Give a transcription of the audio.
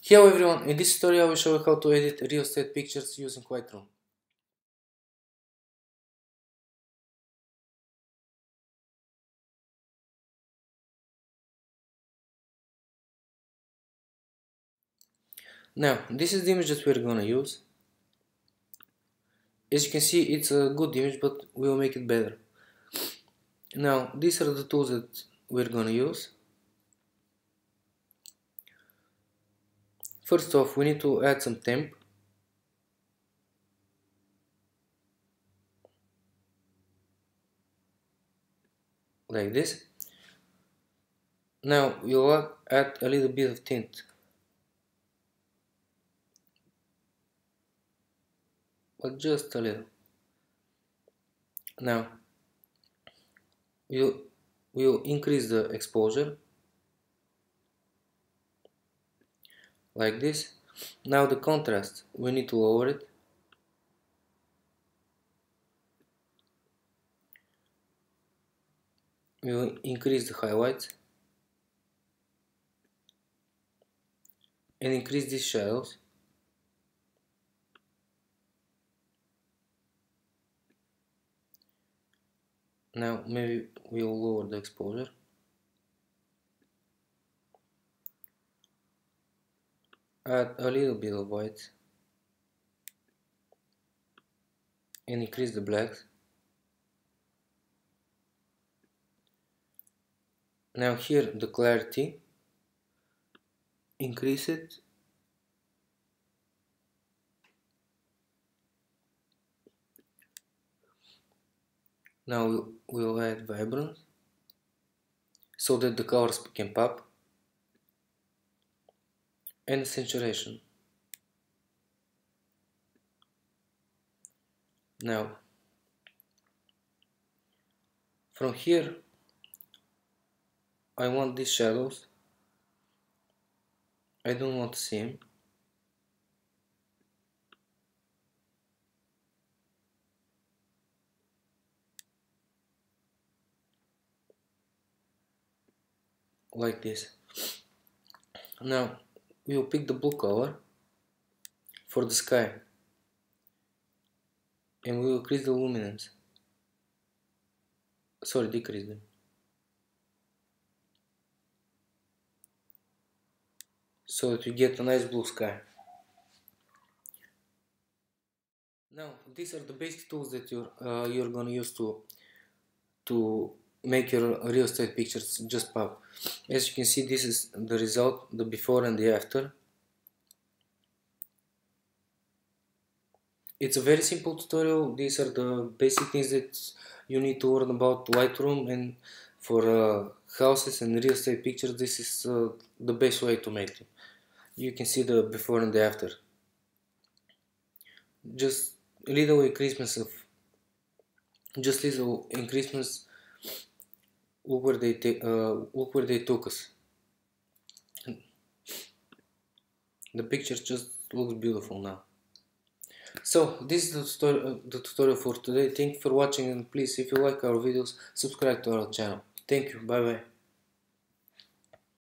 Hello everyone, in this tutorial I will show you how to edit real estate pictures using Lightroom. Now, this is the image that we're gonna use. As you can see, it's a good image, but we'll make it better. Now, these are the tools that we're gonna use. First off, we need to add some temp. Like this. Now, you'll add a little bit of tint. But just a little. Now, we'll increase the exposure. Like this. Now the contrast, we need to lower it. We'll increase the highlights and increase these shadows. Now maybe we'll lower the exposure. Add a little bit of white and increase the blacks. Now here the clarity, increase it. Now we'll add vibrance so that the colors can pop, and saturation. Now from here I want these shadows. I don't want to see them. Like this. Now we'll pick the blue color for the sky and we will increase the luminance. Sorry, decrease them. So that you get a nice blue sky. Now these are the basic tools that you're gonna use to make your real estate pictures just pop. As you can see, this is the result, the before and the after. It's a very simple tutorial. These are the basic things that you need to learn about Lightroom, and for houses and real estate pictures this is the best way to make them. You can see the before and the after. Just little increasements of look where they took us. The picture just looks beautiful now. So this is the tutorial for today. Thank you for watching, and please, if you like our videos, subscribe to our channel. Thank you. Bye bye.